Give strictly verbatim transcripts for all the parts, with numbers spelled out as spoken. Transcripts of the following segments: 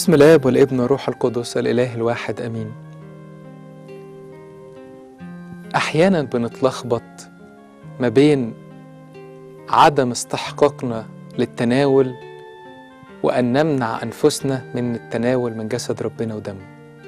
بسم الآب والابن والروح القدس الإله الواحد أمين. أحيانا بنتلخبط ما بين عدم استحقاقنا للتناول وأن نمنع أنفسنا من التناول من جسد ربنا ودمه.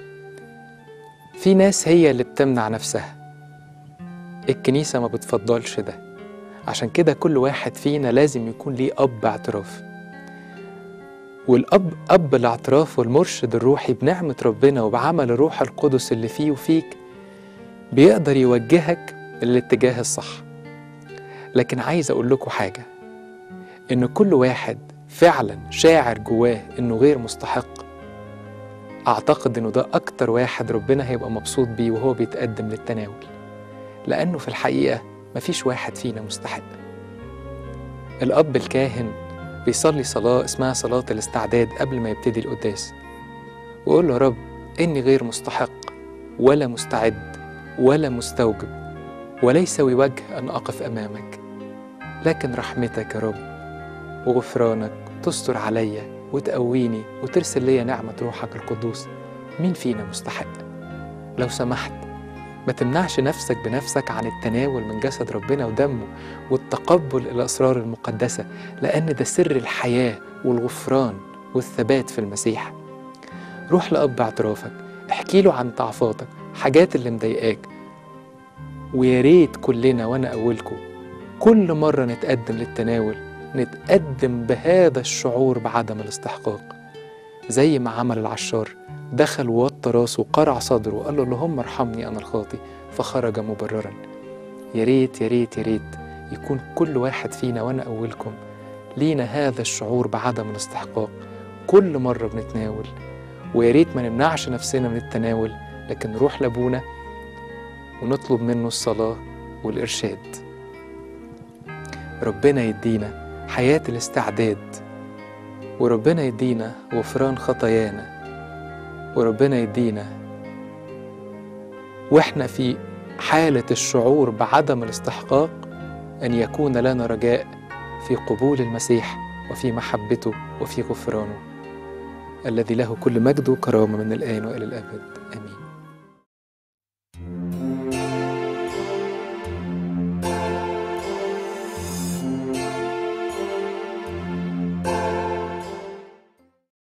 في ناس هي اللي بتمنع نفسها، الكنيسة ما بتفضلش ده. عشان كده كل واحد فينا لازم يكون ليه أب اعتراف، والأب أب الاعتراف والمرشد الروحي بنعمة ربنا وبعمل الروح القدس اللي فيه وفيك بيقدر يوجهك للاتجاه الصح. لكن عايز أقول لكم حاجة، إن كل واحد فعلا شاعر جواه إنه غير مستحق، أعتقد إنه ده أكتر واحد ربنا هيبقى مبسوط بيه وهو بيتقدم للتناول، لأنه في الحقيقة مفيش واحد فينا مستحق. الأب الكاهن بيصلي صلاة اسمها صلاة الاستعداد قبل ما يبتدي القداس، ويقول له: يا رب إني غير مستحق ولا مستعد ولا مستوجب، وليس وجه أن أقف أمامك، لكن رحمتك يا رب وغفرانك تستر عليا وتقويني وترسل لي نعمة روحك القدوس. مين فينا مستحق؟ لو سمحت ما تمنعش نفسك بنفسك عن التناول من جسد ربنا ودمه والتقبل الأسرار المقدسة، لأن ده سر الحياة والغفران والثبات في المسيح. روح لأب اعترافك، احكي له عن ضعفاتك، حاجات اللي مضايقاك، ويا ريت كلنا وأنا أولكم كل مرة نتقدم للتناول نتقدم بهذا الشعور بعدم الاستحقاق، زي ما عمل العشار، دخل ووطى راسه وقرع صدره وقال له: اللهم ارحمني أنا الخاطي، فخرج مبررا. يا ريت يا ريت يا ريت يكون كل واحد فينا وأنا أولكم لينا هذا الشعور بعدم الاستحقاق كل مرة بنتناول. ويا ريت ما نمنعش نفسنا من التناول، لكن نروح لأبونا ونطلب منه الصلاة والإرشاد. ربنا يدينا حياة الاستعداد، وربنا يدينا غفران خطايانا، وربنا يدينا وإحنا في حالة الشعور بعدم الاستحقاق أن يكون لنا رجاء في قبول المسيح وفي محبته وفي غفرانه، الذي له كل مجد وكرامة من الآن وإلى الأبد. آمين.